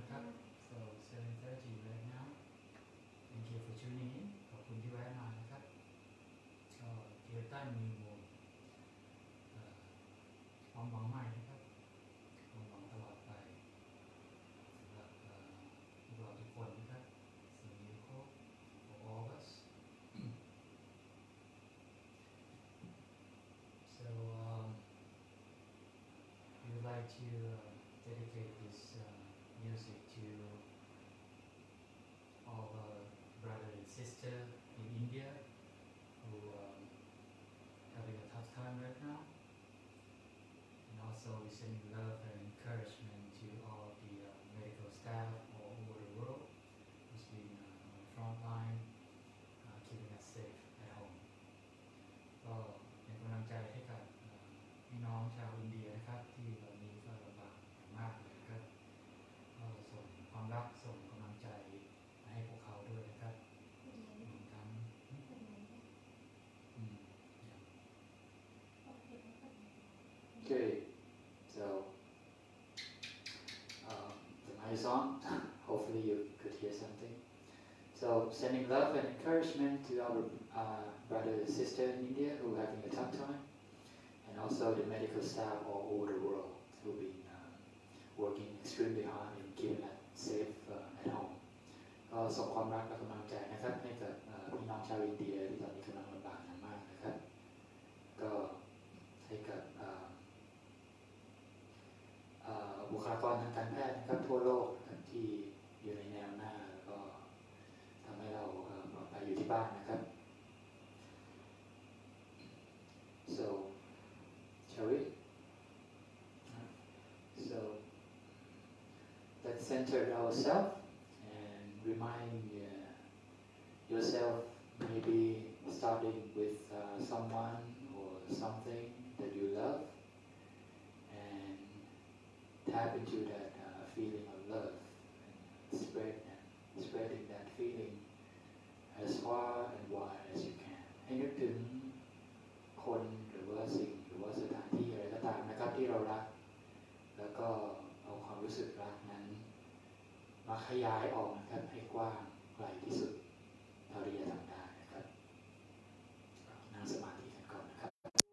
นะครับ so 7:30 right now thank you for tuning in ขอบคุณที่แวะมานะครับก็เกียรตันมีความหวังใหม่นะครับความหวังตลอดไปสำหรับพวกเราทุกคนนะครับ so new hope for all of us so we would like to dedicate this music to all our brother and sister in India who having a tough time right now, and also we send love and encouragement to all the medical staff all over the world who's been on the front line, keeping us safe at home. ก็เป็นกำลังใจให้กับพี่น้องชาวอินเดียนะครับที่ตอนนี้ก็ลำบากอย่างมากเลยครับก็ส่งความรักส่งกำลังใจให้พวกเขาด้วยนะครับรวมทั้ง Okay, so the mic is on. Hopefully you could hear something. So sending love and encouragement to our brother and sister in India who are having a tough time, and also the medical staff all over the world who've been working extremely hard in keeping us safe at home. ก็ส่งความรักและกำลังใจนะครับให้กับพี่น้องชาวอินเดียที่ตอนนี้กำลังลำบากอย่างมากนะครับก็ให้กับบุคลากรทางการแพทย์นะครับทั่วโลกที่อยู่ในแนวหน้าแล้วก็ทำให้เราปลอดภัยอยู่ที่บ้านนะครับ so shall we so let's center ourselves and remind yourself maybe starting with someone or something that you love and tap into that feeling of love and spreading that feeling as far and wide as you can ให้นึกถึงคนหรือว่าสิ่งหรือว่าสถานที่อะไรก็ตามนะครับที่เรารักแล้วก็เอาความรู้สึกรักนั้นมาขยายออกนะครับให้กว้างไกลที่สุดเท่าที่จะทำได้นะครับนั่งสมาธิกันก่อนนะครับ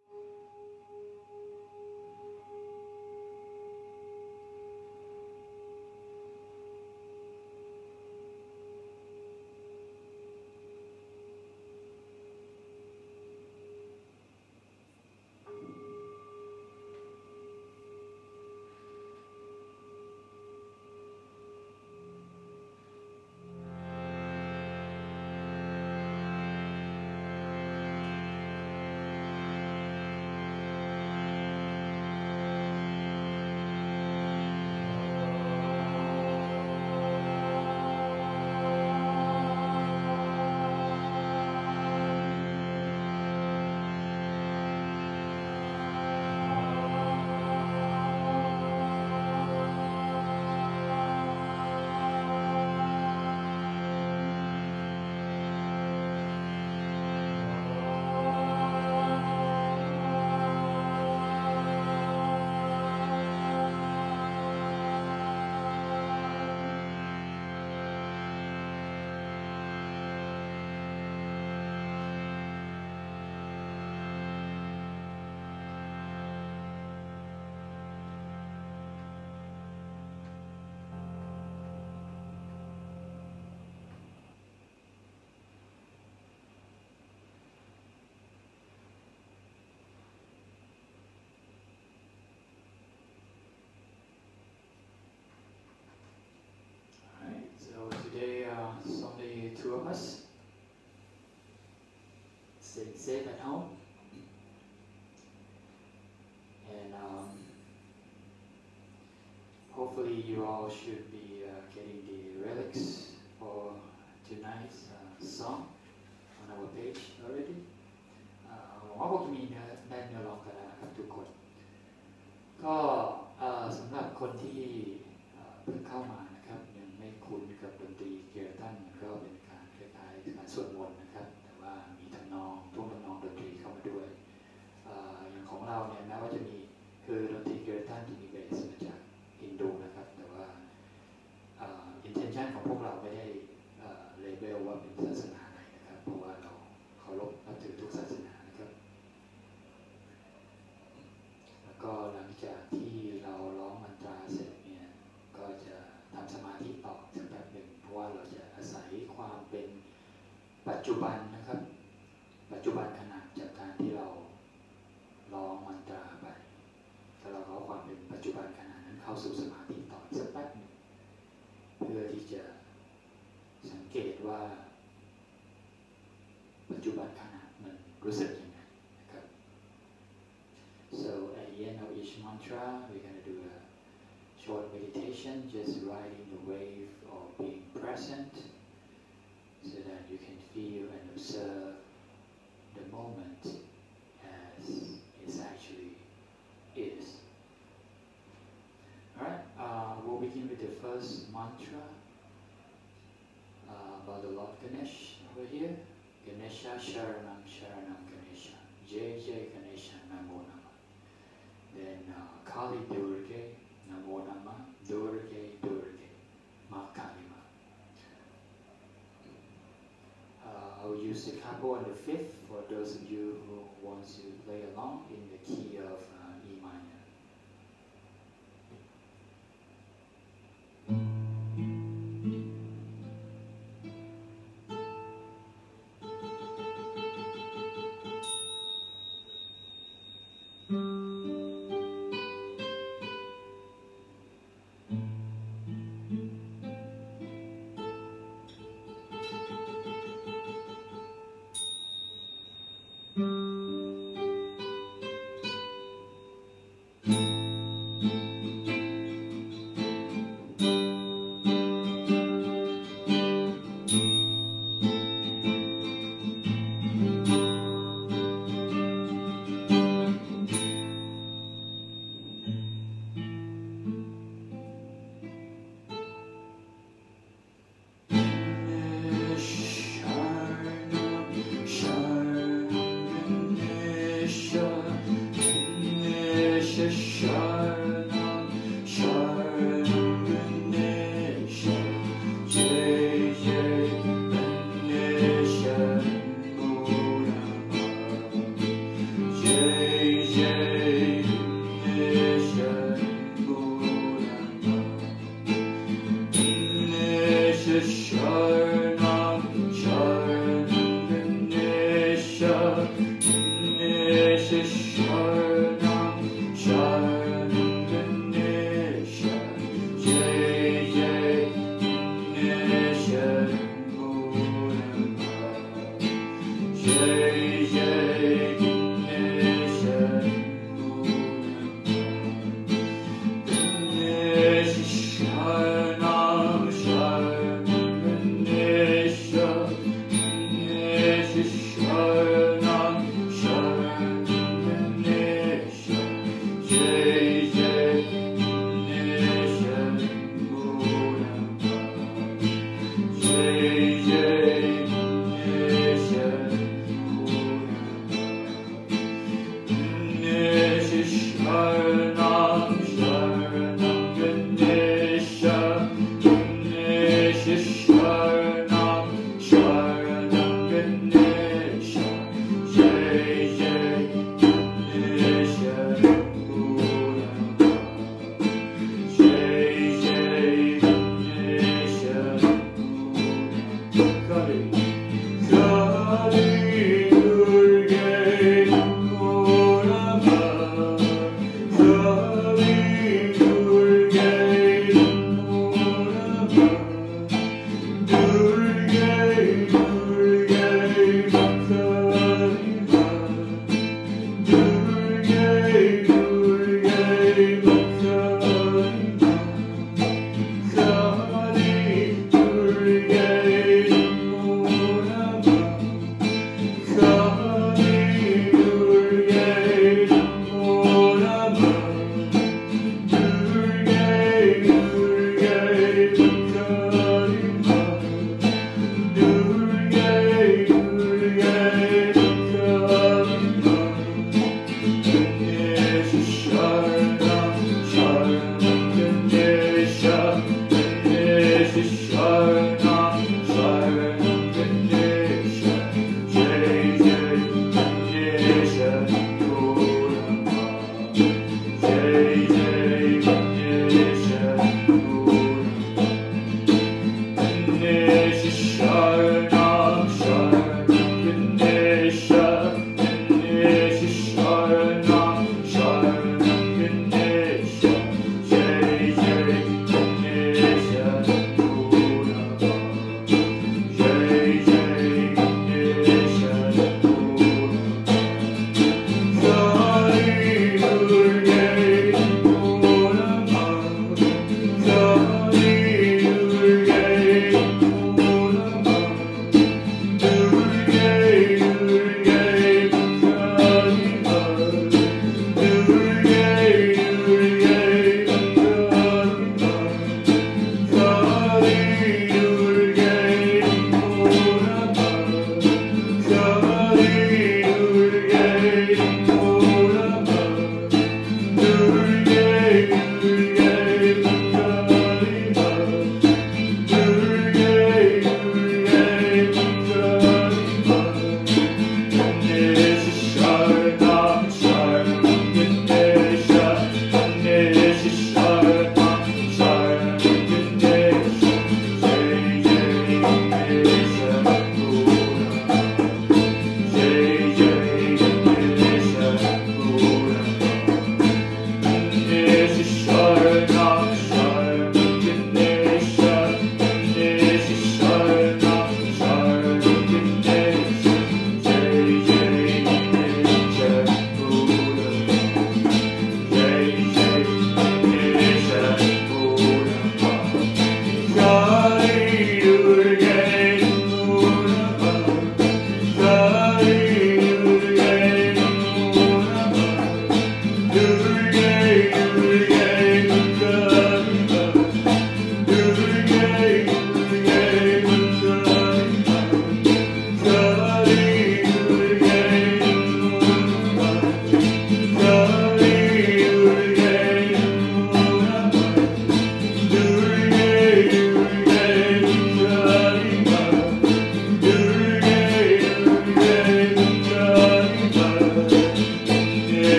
Today it's only two of us staying safe at home, and hopefully you all should be getting the relics for tonight's song on our page already. หวังว่าคงจะมีได้เนื้อร้องกันแล้วนะครับทุกคนก็สำหรับคนที่เพิ่งเข้ามานะครับยังไม่คุ้นกับดนตรีเกียร์ตันก็เป็นการคล้ายๆการสวดมนต์นะครับแต่ว่ามีทำนองท่วงทำนองดนตรีเข้ามาด้วยอย่างของเราเนี่ยแม้ว่าจะมีคือดนตรีเกียร์ตันที่มีเบสมาจากฮินดูนะครับแต่ว่าปัจจุบันนะครับปัจจุบันขณะจากการที่เราร้องมันตราไปถ้าเราเอาความเป็นปัจจุบันขณะนั้นเข้าสู่สมาธิต่ออีกสักแป๊บนึงเพื่อที่จะสังเกตว่าปัจจุบันขณะมันรู้สึกยังไงนะครับ so at the end of each mantra we're going to do a short meditation just riding the wave of being present so that you can feel and observe the moment as it actually is. Alright, we'll begin with the first mantra about the Lord Ganesh over here. Ganesha Sharanam Sharanam Ganesha. Jai Jai Ganesha Namo Nama. Then Kali Durge Namo Nama. Durge Durge Ma Kali Ma. I'll use the capo on the fifth for those of you who want to play along in the key of E minor.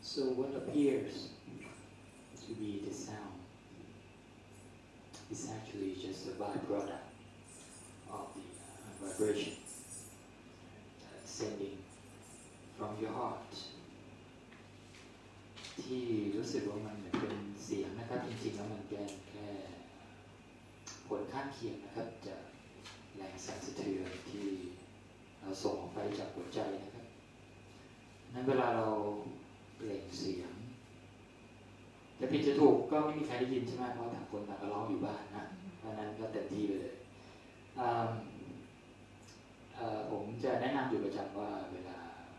So what appears to be the sound is actually just a byproduct of the vibration sending from your heart ที่รู้สึกว่ามันเหมือนเป็นเสียงนะครับจริงๆแล้วมันเป็นแค่ผลข้างเคียงนะครับจากแรงสั่นสะเทือนที่เราส่งออกไปจากหัวใจนะครับนั้นเวลาเราเปล่งเสียงจะผิดจะถูกก็ไม่มีใครได้ยินใช่ไหมเพราะต่างคนต่างก็ร้องอยู่บ้านนะเพราะนั้นก็เต็มที่ไปเลยผมจะแนะนำอยู่ประจำว่าเวลา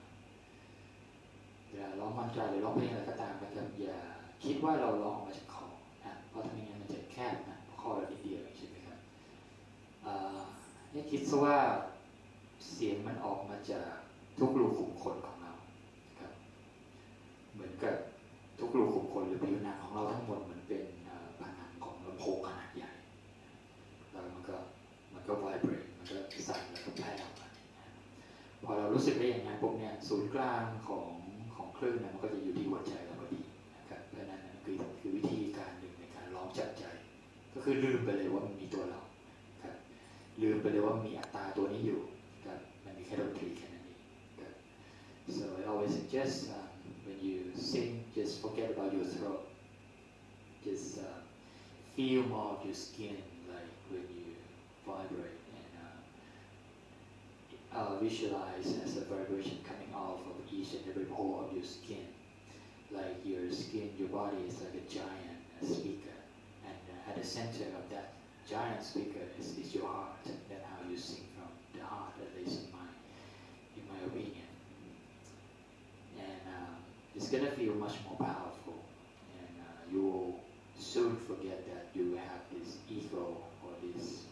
ร้องมันตราหรือร้องเพลงอะไรก็ตามนะครับอย่าคิดว่าเราร้องออกมาจากคอนะเพราะถ้าไม่งั้นมันจะแคบนะคอเรานิดเดียวใช่ไหมครับให้คิดซะว่าเสียงมันออกมาจากทุกรูขุมขนของเราครับเหมือนกับทุกรูขุมขนหรือผิวหนังของเราทั้งหมดเหมือนเป็นผนังของลำโพงขนาดใหญ่แล้วมันก็ไวเบรตมันก็สั่นแล้วก็แผ่ออกมาพอเรารู้สึกได้อย่างนั้นปุ๊บเนี่ยศูนย์กลางของคลื่นมันก็จะอยู่ที่หัวใจเราพอดีนะครับเพราะนั้นคือวิธีการหนึ่งในการร้องจับใจก็คือลืมไปเลยว่ามันมีตัวเราครับลืมไปเลยว่ามีอัตตาตัวนี้อยู่ครับมันมีแค่ดนตรีแค่นั้นเองครับ so I always suggest when you sing just forget about your throat just feel more of your skin like when you vibrate and visualize as a vibration coming off of each and every pore of your skin. Like your skin, your body is like a giant speaker, and at the center of that giant speaker is your heart. That's how you sing from the heart, at least in my opinion. And it's gonna feel much more powerful, and you will soon forget that you have this ego or this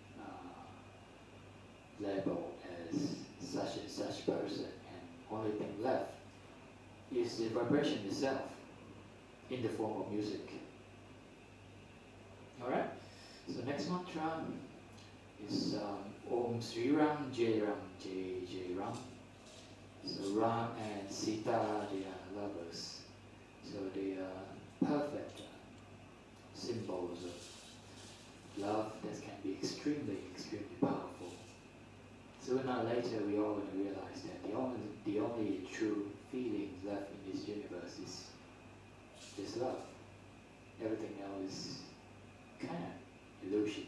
label as such and such person, and only thing left is the vibration itself in the form of music. Alright, so next mantra is Om Sri Ram Jai Ram Jai Jai Ram. So Ram and Sita, they are lovers, so they are perfect symbols of love that can be extremely powerful. Sooner or later, we all will realize that the only true feeling left in this universe is just love. Everything else is kind of illusion.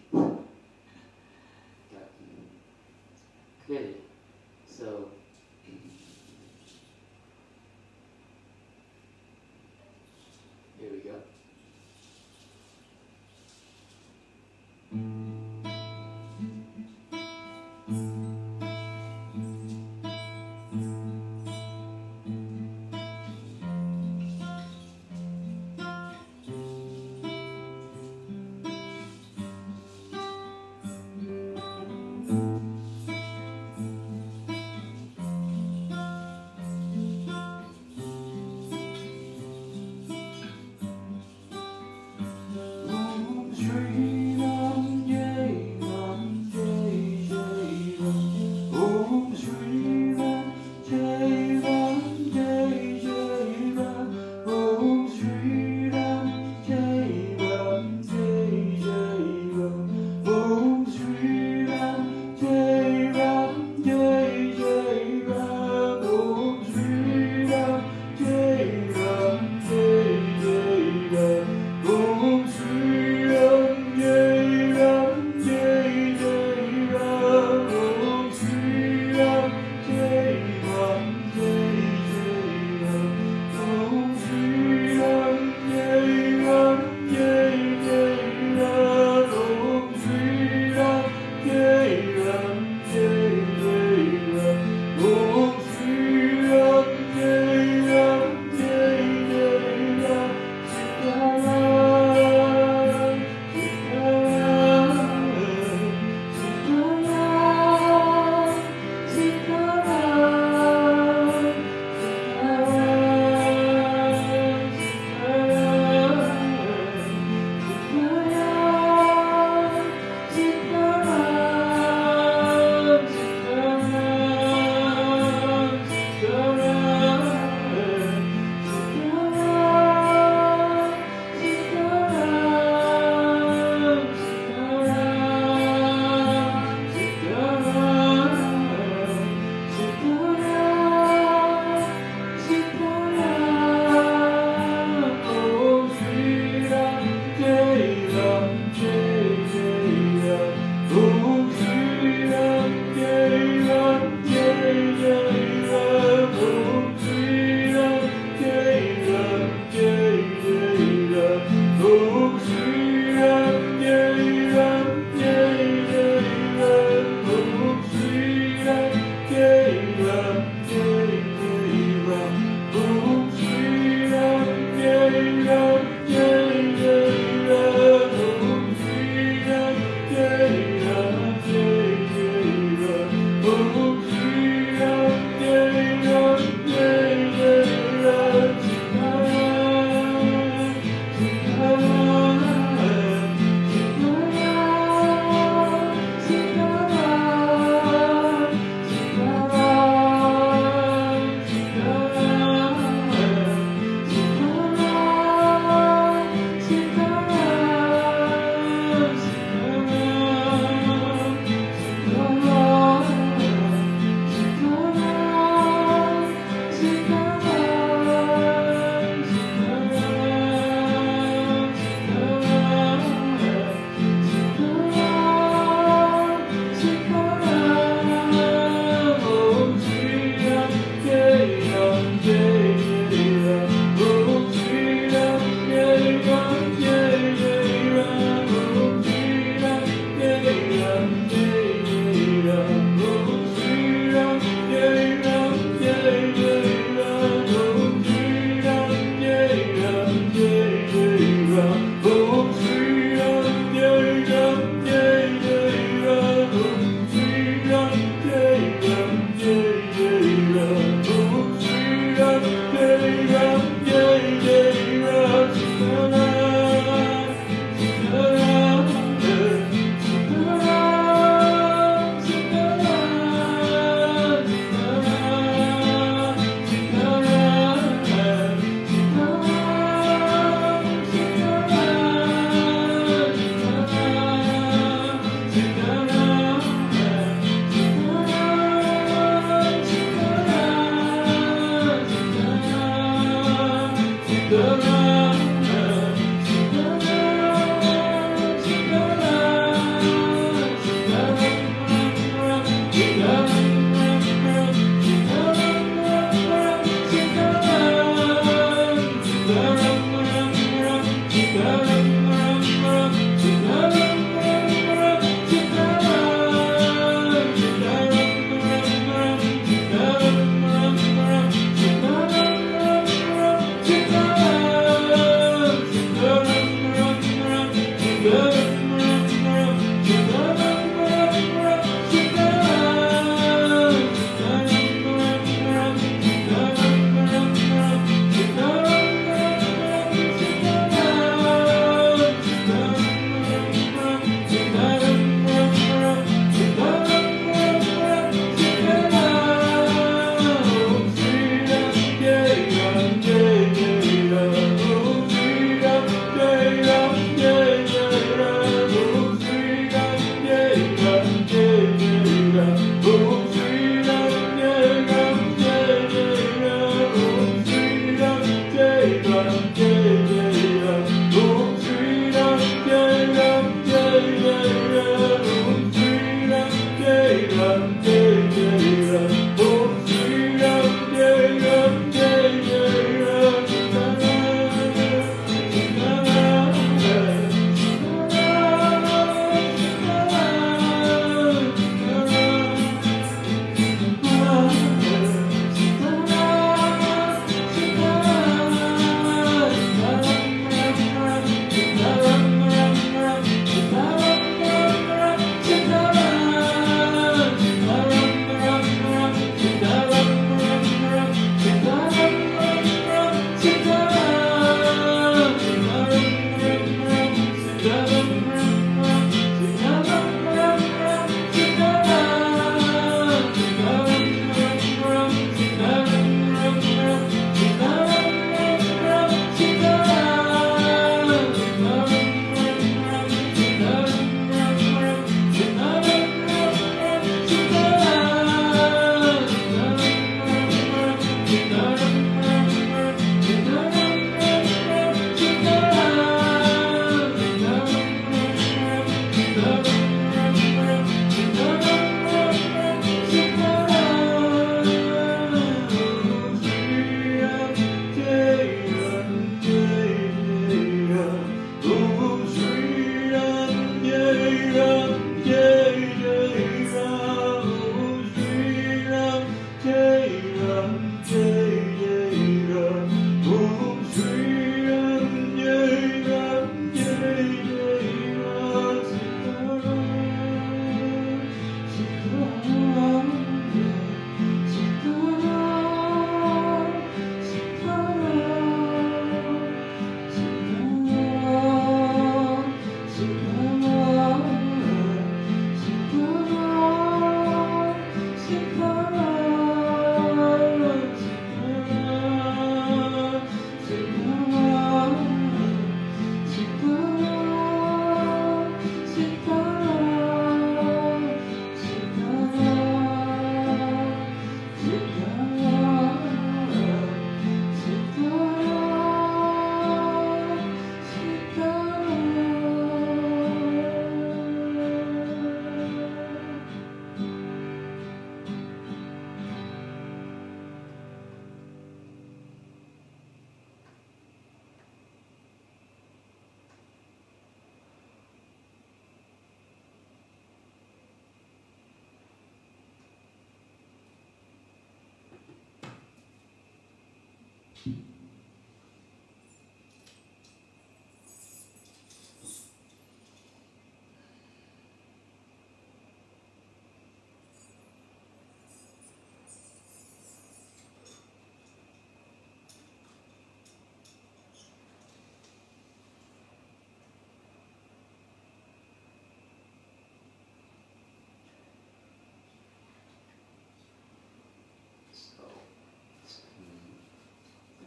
Clearly. So, here we go.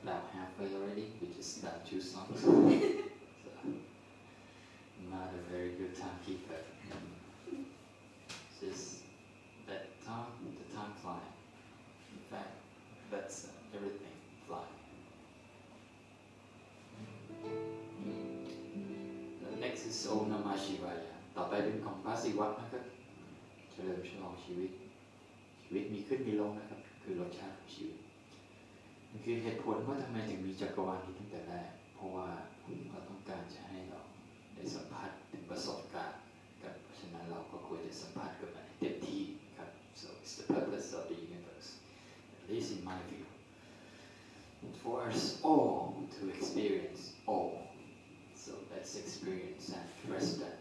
about halfway already. We just done 2 songs. So, not a very good timekeeper. Just that time, the time flying. In fact, that's everything flying. Next is Om Namah Shivaya. ต่อไปเป็นของพระศิวะนะครับเฉลิมฉลองชีวิตมีขึ้นมีลงนะครับคือรสชาติของชีวิตมันคือเหตุผลว่าทำไมถึงมีจักรวาลนี้ตั้งแต่แรกเพราะว่าเราต้องการจะให้เราได้สัมผัสถึงประสบการณ์กันเพราะฉะนั้นเราก็ควรจะสัมผัสกับมันให้เต็มที่ครับ so it's the purpose of the universe at least in my view for us all to experience all so let's experience and express that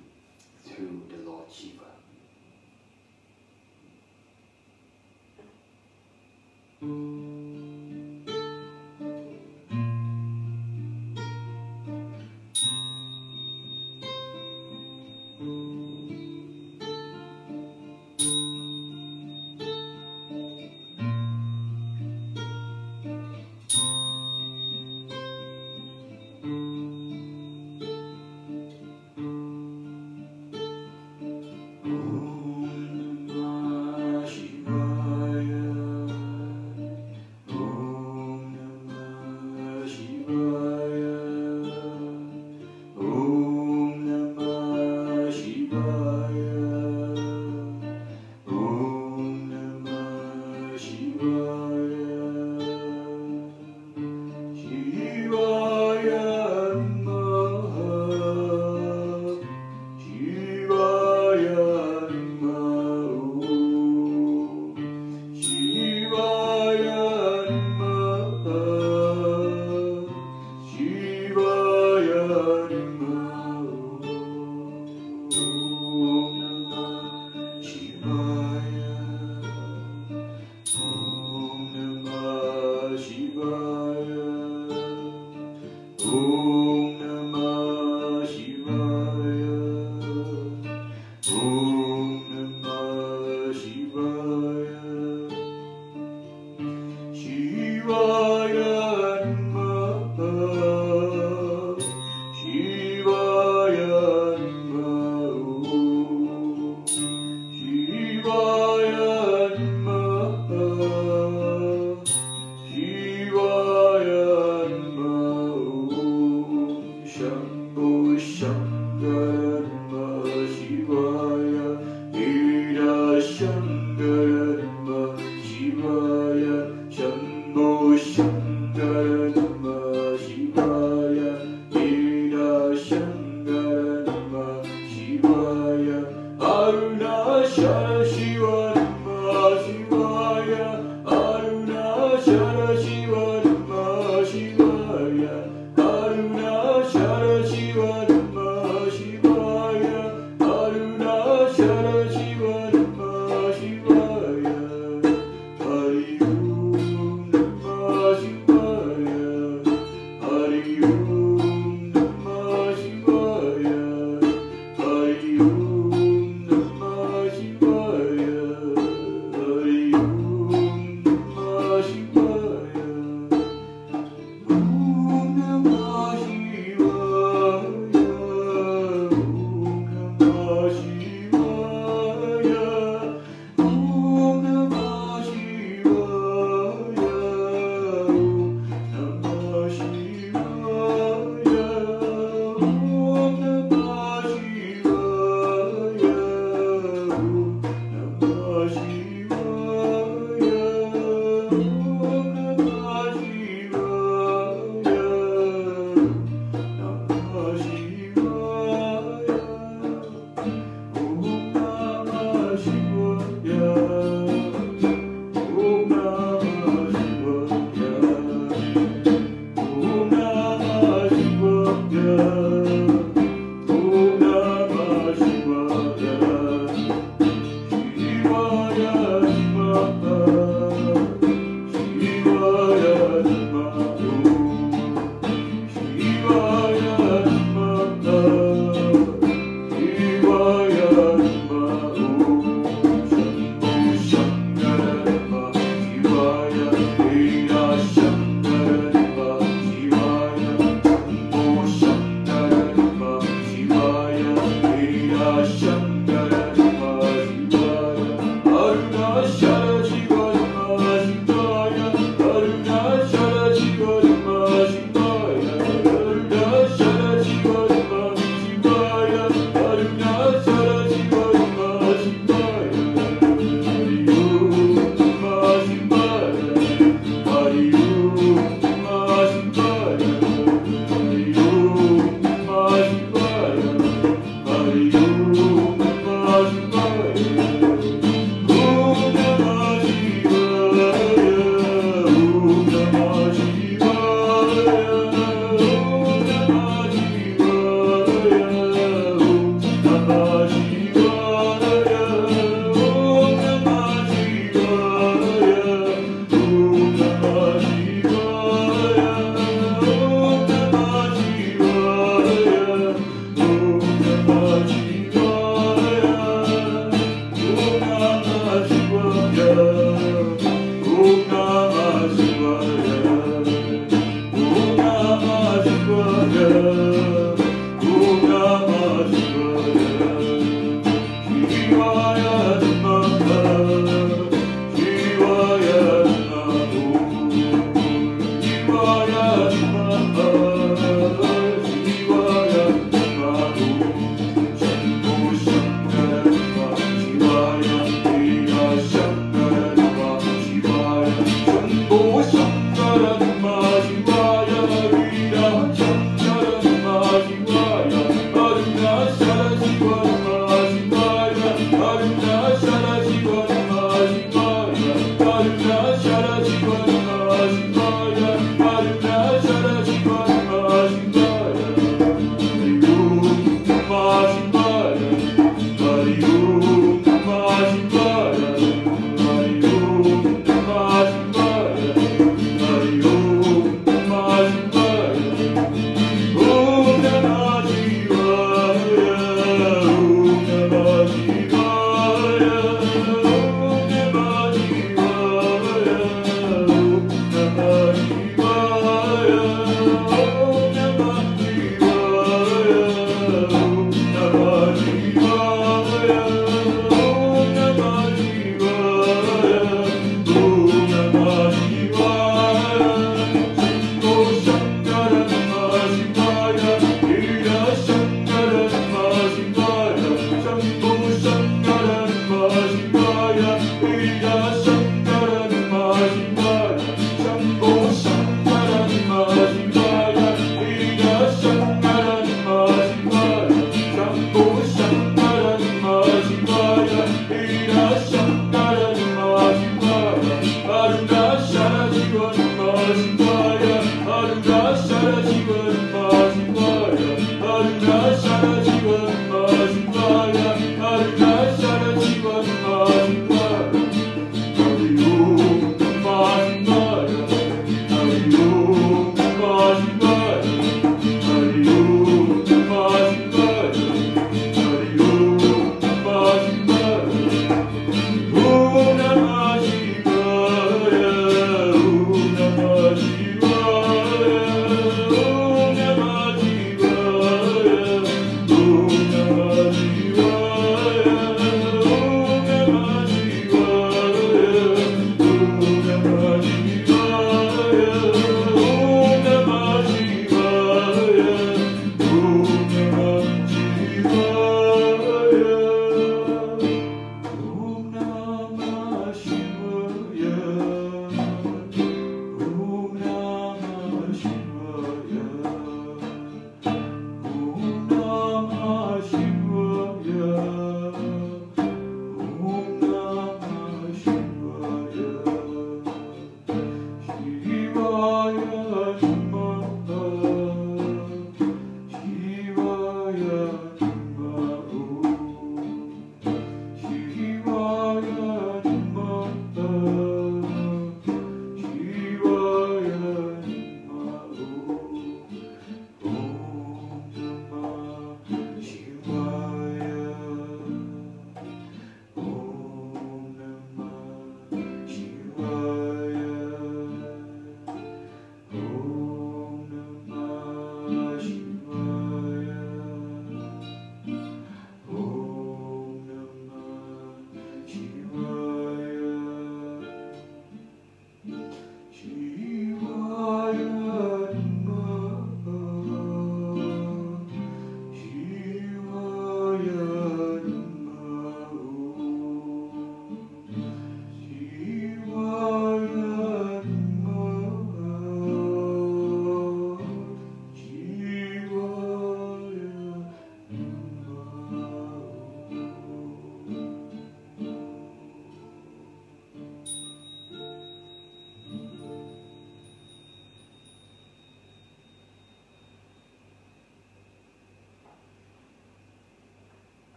through the Lord Shiva. Shivaya, Shara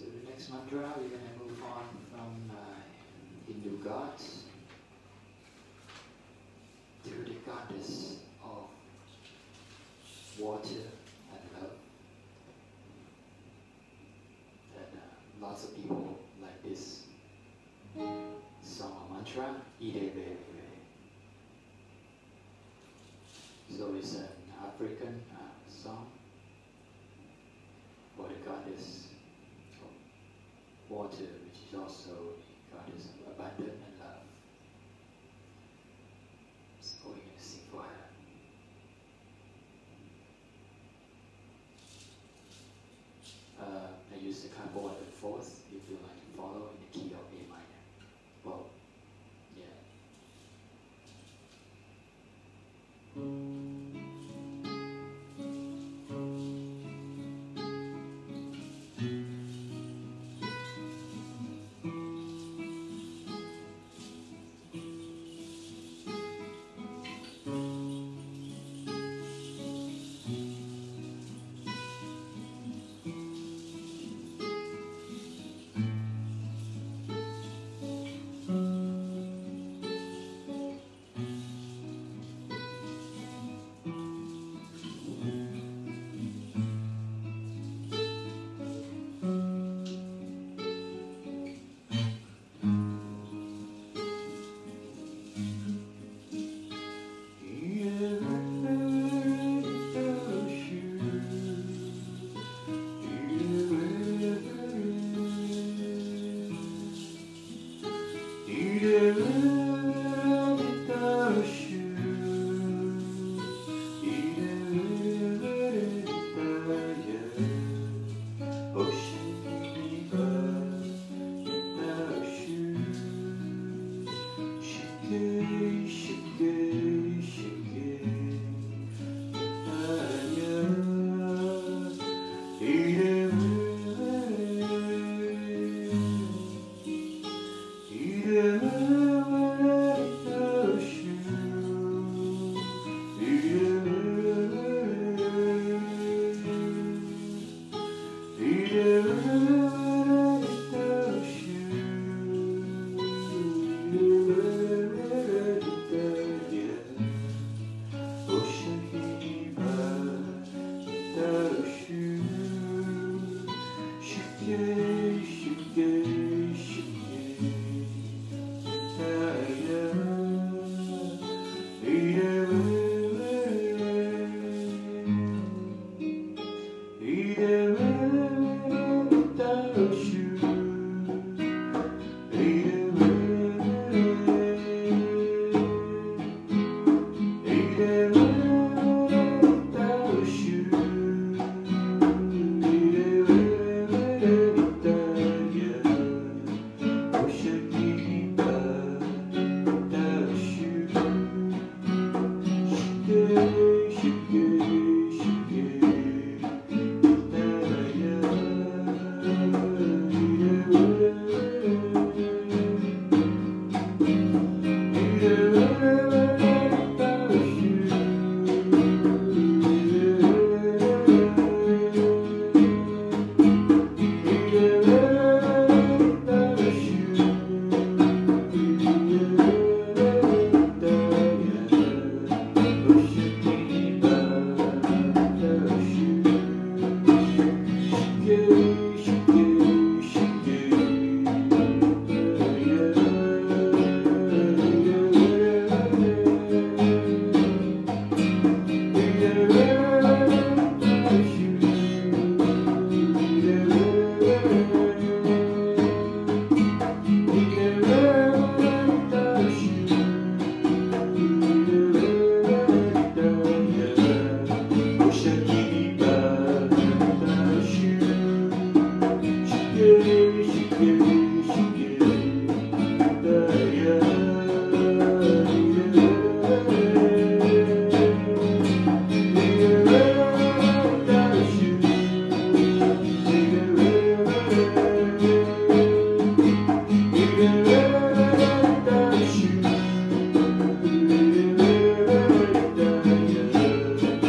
the next mantra, we're going to move on from Hindu gods to the goddess of water and love. And lots of people like this song or mantra, Ide Ve. So it's an African song for the goddess of water, which is also the goddess of abundance and love. So we're going to sing for her. I use the keyboard at fourth if you like to follow in the key of A minor. Well, yeah.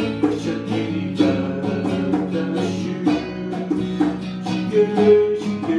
Shige,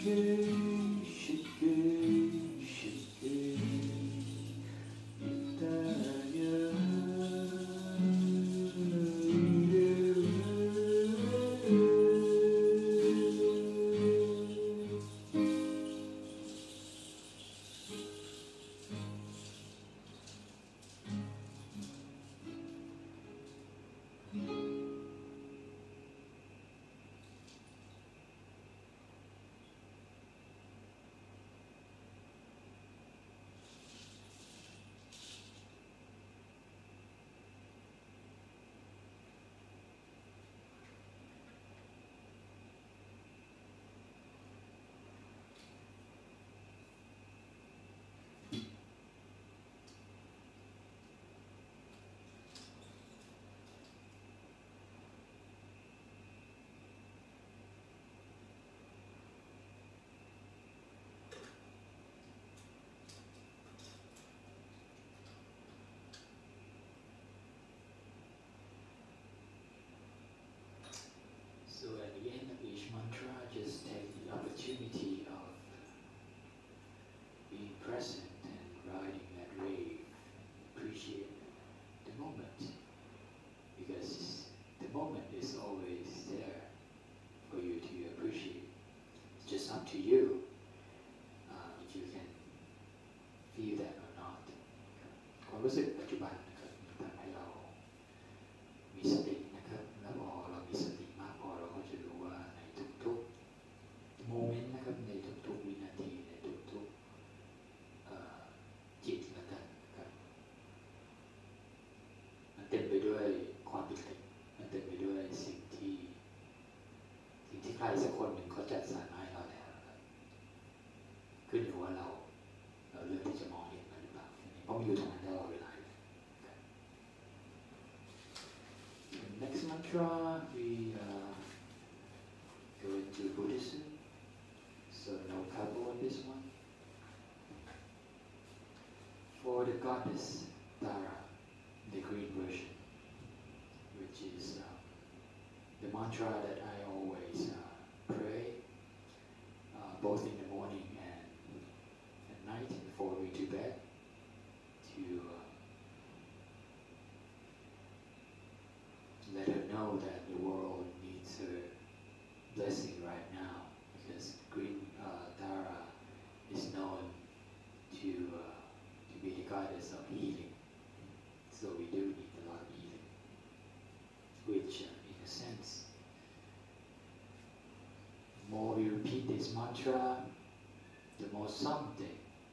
So at the end of each mantra, just take the opportunity of being present and riding that wave. Appreciate the moment, because the moment is always there for you to appreciate. It's just up to you if you can feel that or not. ความรู้สึกปัจจุบันนะครับทำให้เรามีสตินะครับแล้วพอเรามีสติมากพอเราก็จะรู้ว่าในทุกๆโมเมนต์นะครับในทุกๆวินาทีในทุกๆจิตละกันนะครับมันเต็มไปด้วยความปิติมันเต็มไปด้วยสิ่งที่ใครสักคนหนึ่งเขาจัดสรรมาให้เราแล้วนะครับขึ้นอยู่ว่าเราเลือกที่จะมองเห็นมันหรือเปล่าเพราะมันอยู่ตรงนั้นตลอดเวลา Next mantra, we go into Buddhism, so no couple on this one. For the goddess Tara, the green version, which is the mantra that I always pray, both in the morning and at night before going to bed, to let her know that the world needs her blessing right now, because Green Tara is known to be the goddess of healing. So we do need a lot of healing, which in a sense, the more we repeat this mantra, the more something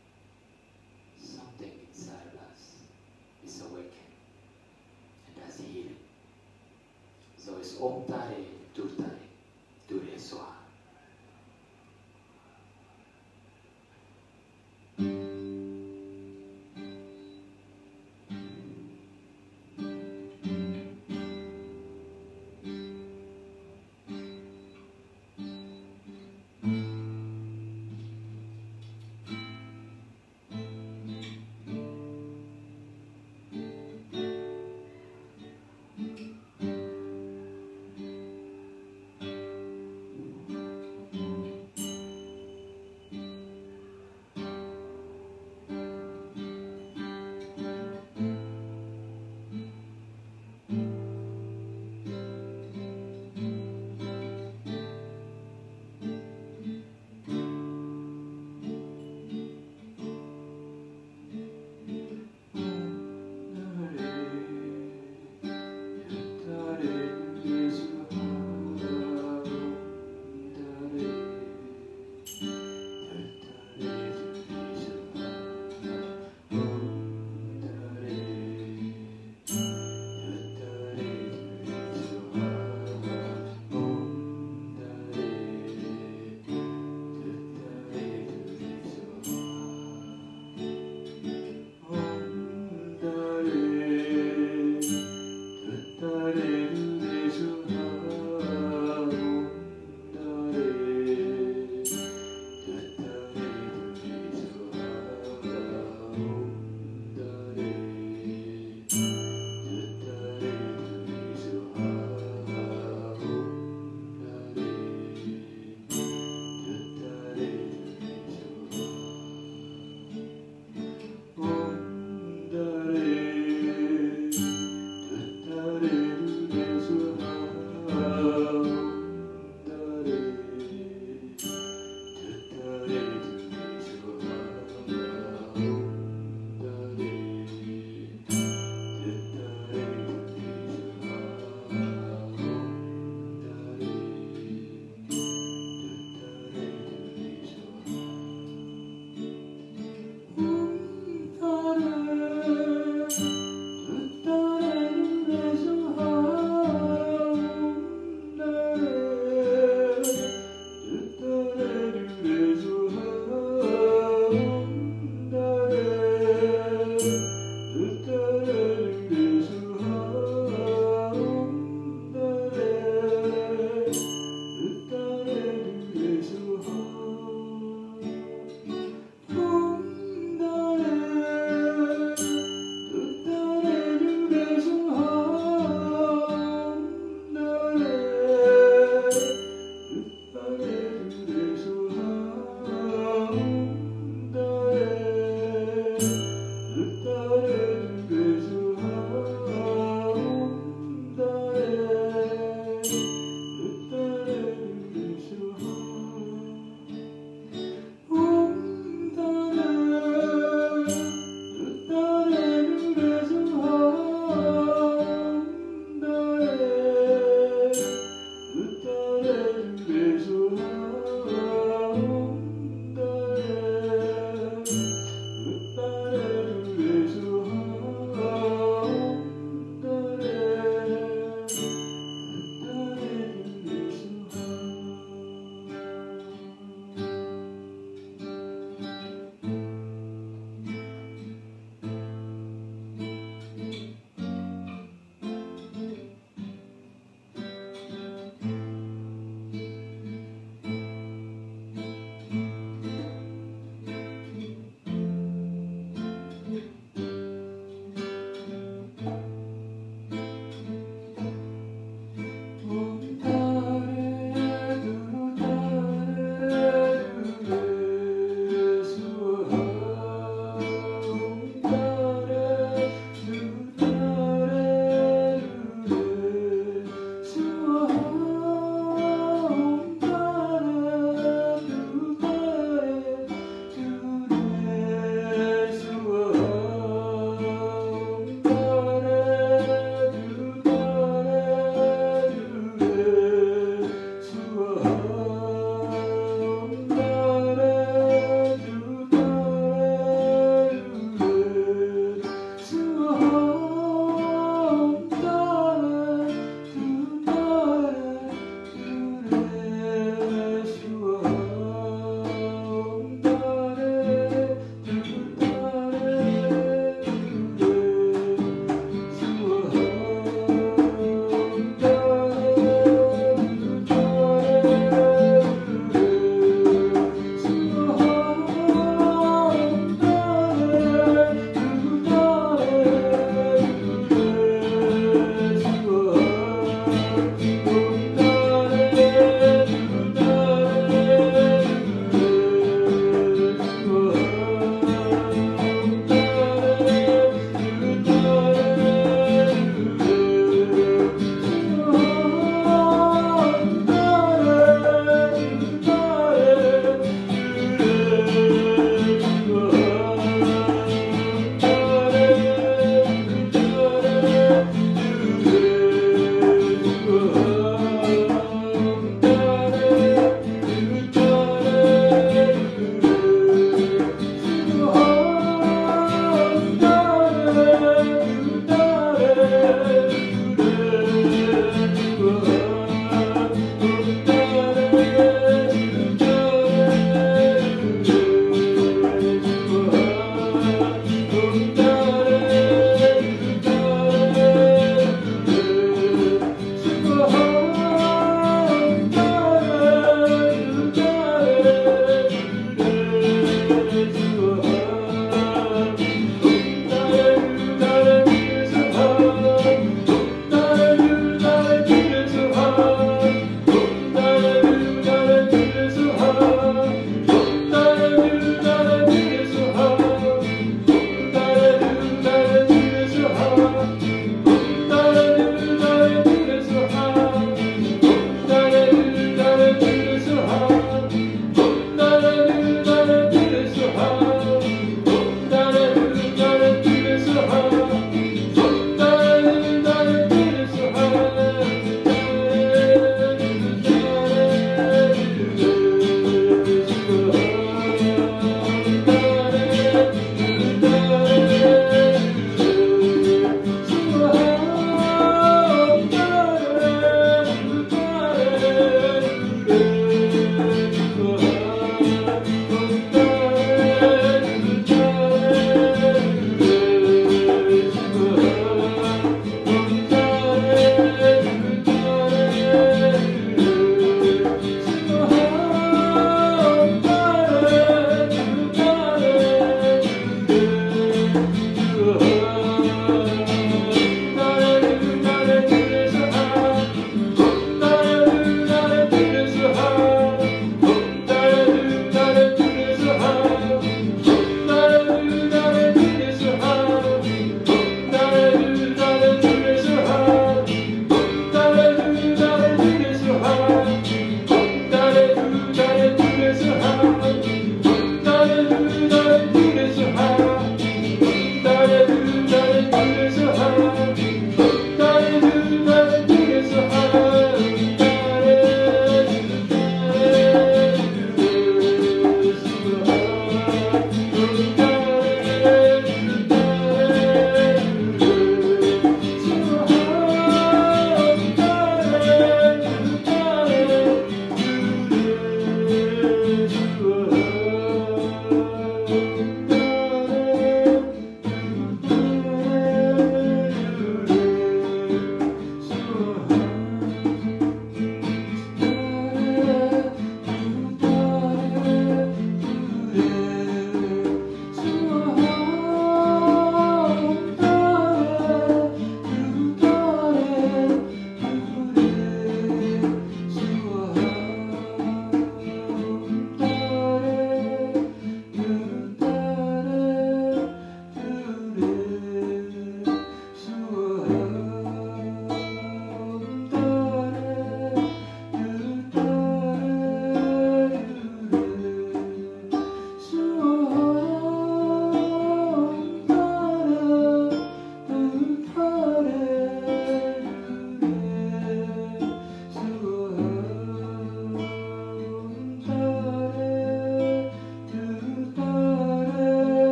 inside of us is awakened, and that's healing. So it's Om Tare Durtare Dure Swaha.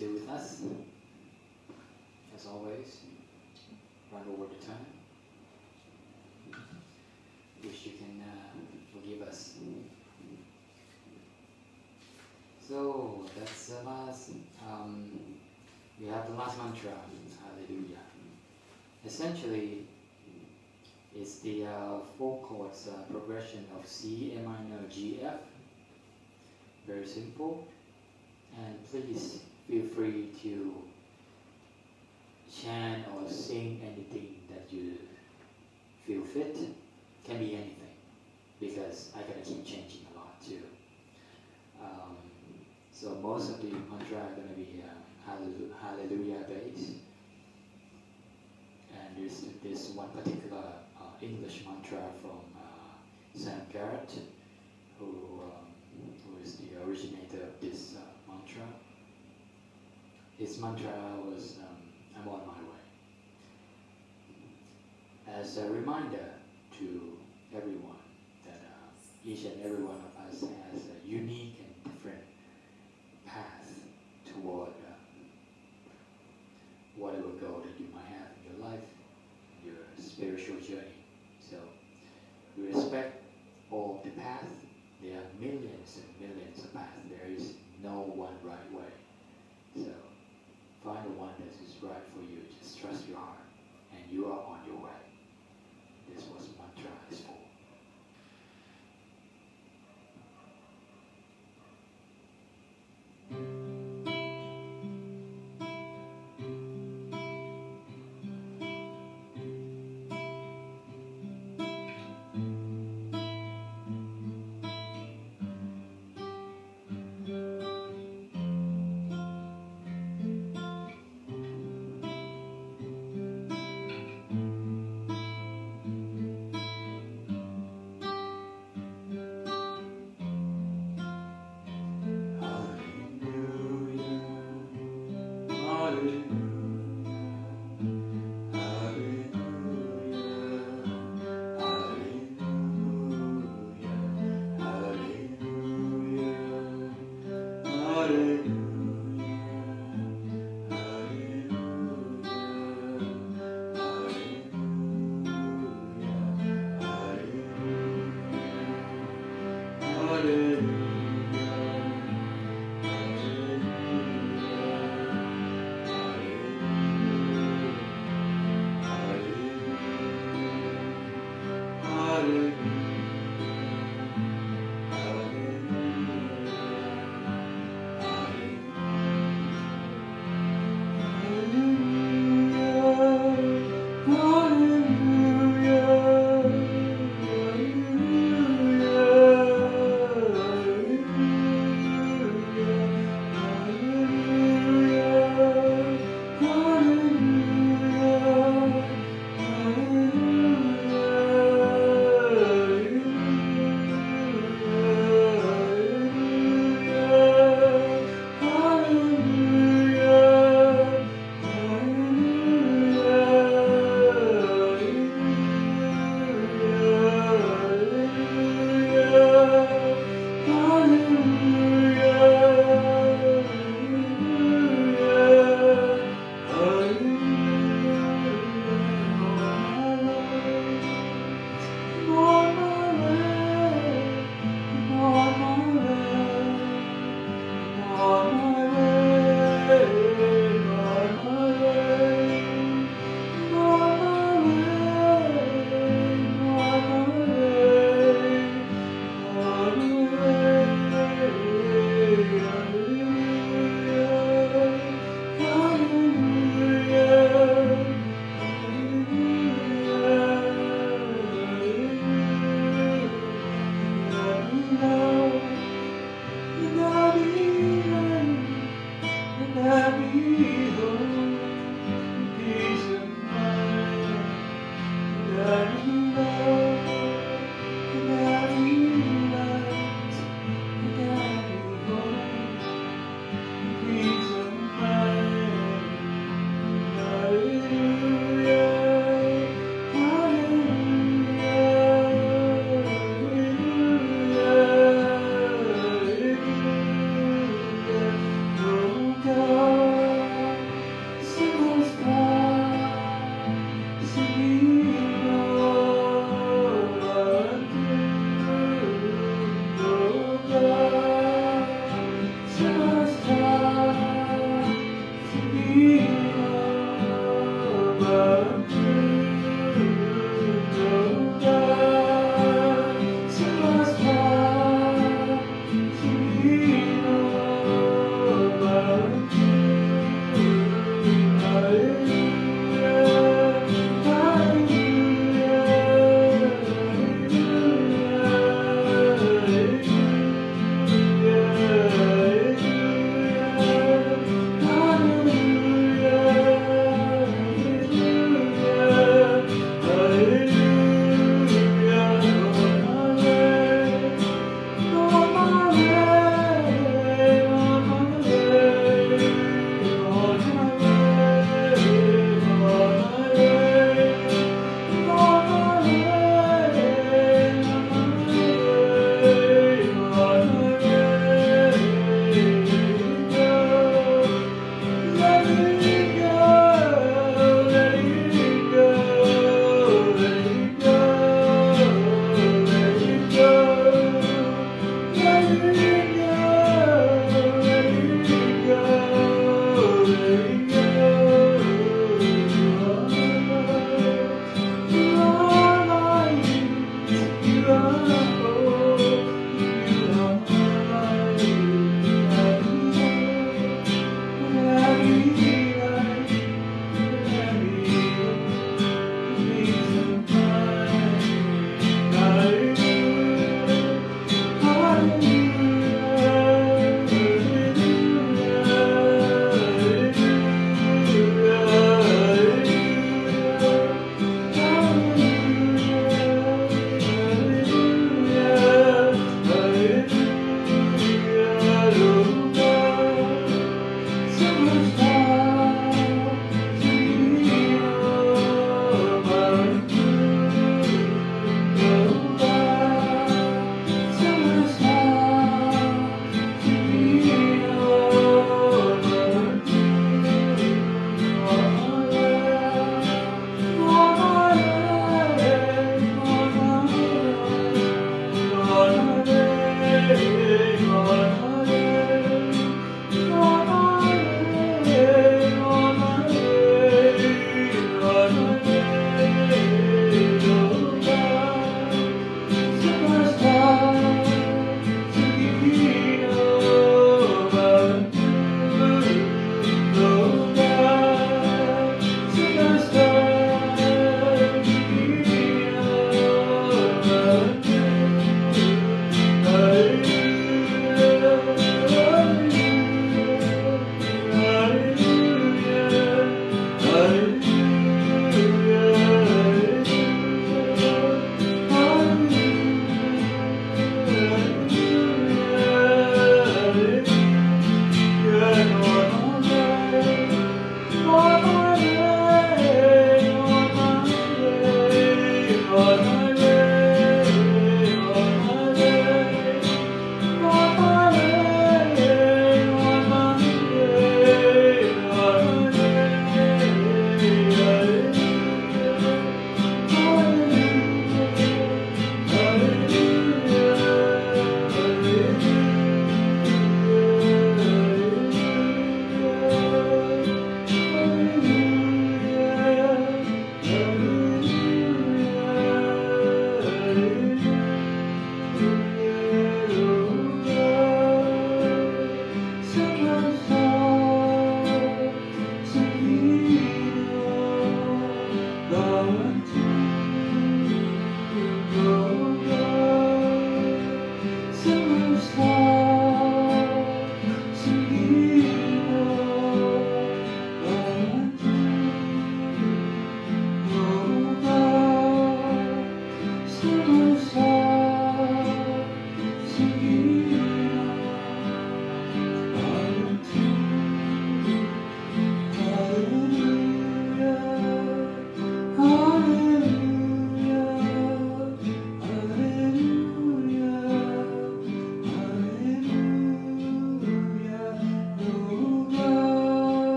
still with us. As always, right over the time. Wish you can forgive us. So that's the last. We have the last mantra, Hallelujah. Essentially, it's the 4 chords progression of C, A minor, G, F. Very simple. And please feel free to chant or sing anything that you feel fit. Can be anything, because I gotta keep changing a lot too. So most of the mantra are gonna be Hallelujah based. And there's this one particular English mantra from Sam Garrett, who is the originator of this mantra. His mantra was, I'm on my way. As a reminder to everyone that each and every one of us has a unique and different path toward whatever goal that you might have in your life, your spiritual journey. So we respect all the paths. There are millions and millions of paths. There is no one right way. So find the one that is right for you. Just trust your heart, and you are on your way. This was mantra is for.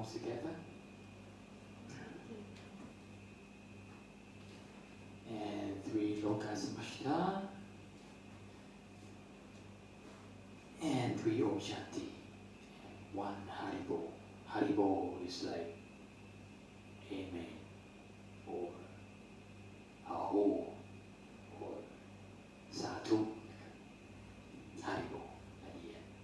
palms together. And 3 Loka Samashita. And 3 Om Shanti. And 1 Haribo. Haribo is like Amen or Aho or Sadhu. Haribo at the end.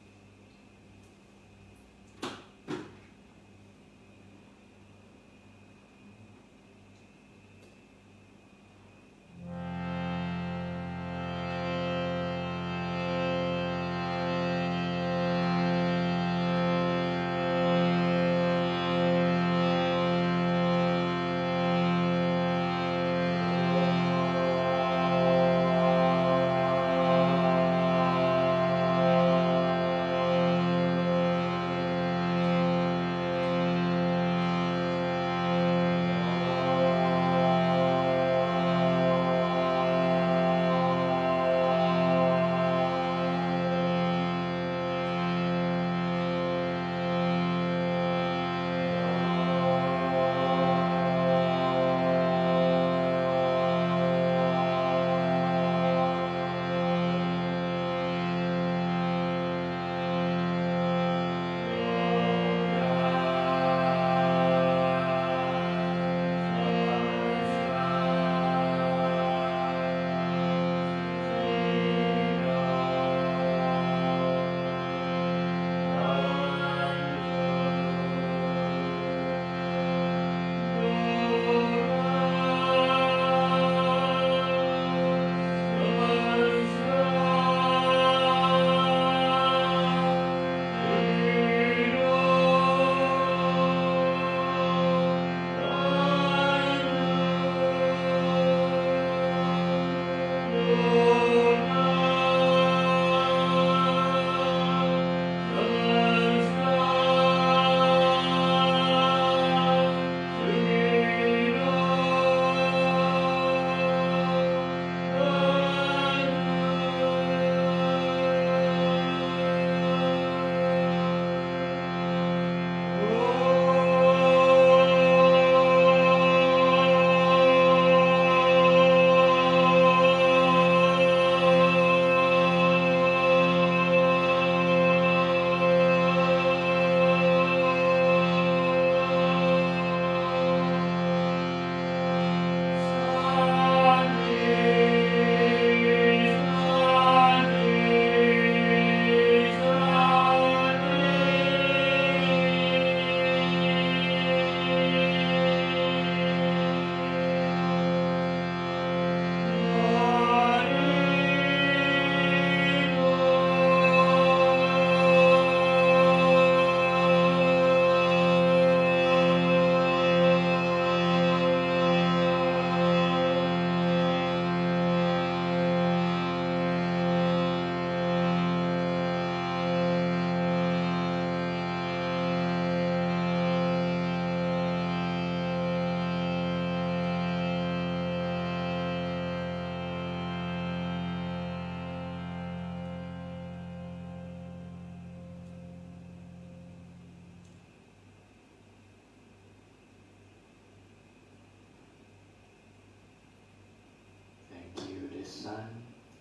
Sun,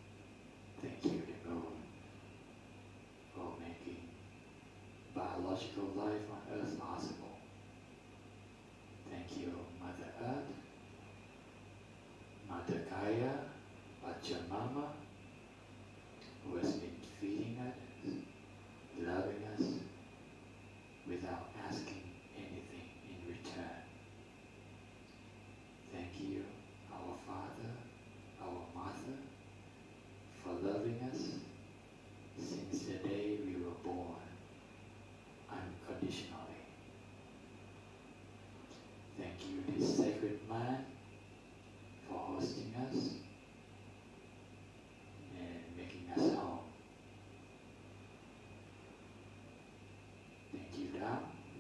thank you the moon for making biological life on Earth possible. Thank you Mother Earth, Mother Gaia, Pachamama, who has been feeding us, loving us, without asking anything in return. Thank you, our Father, our Mother, for loving us since the day we were born, unconditionally. Thank you, this sacred man, for hosting us and making us home. Thank you, Dao.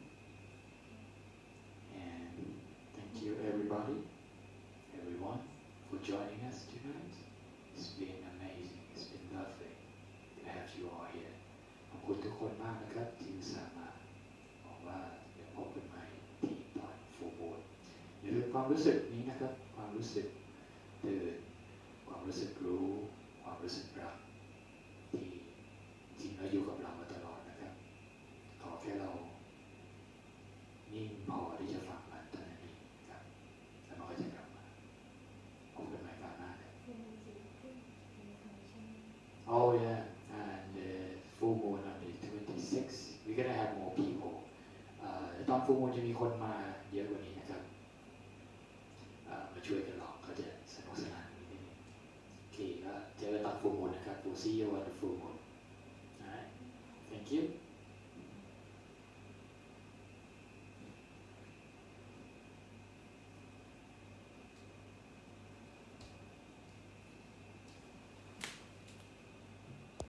And thank you, everybody, everyone, for joining us tonight. It's been amazing. It's been lovely to have you all here. ขอบคุณทุกคนมากนะครับที่อุตส่าห์มาหวังว่าเดี๋ยวพบความรู้สึกนี้นะครับความรู้สึกตื่นความรู้สึกรู้ความรู้สึกรักที่จริงเราอยู่กับเรามาตลอดนะครับขอแค่เรานิ่งพอที่จะฟังมันเท่านั้นเองครับแล้วมันก็จะกลับมาพบกันใหม่คราวหน้าครับ Oh yeah and the full moon on the 26th we're gonna have more people ตอน full moon จะมีคนมาเยอะกว่านี้นะครับมาช่วยกันร้องก็จะสนุกสนานนิดนึงโอเคก็เจอกันตอน full moon นะครับ We'll see you on the full moon alright thank you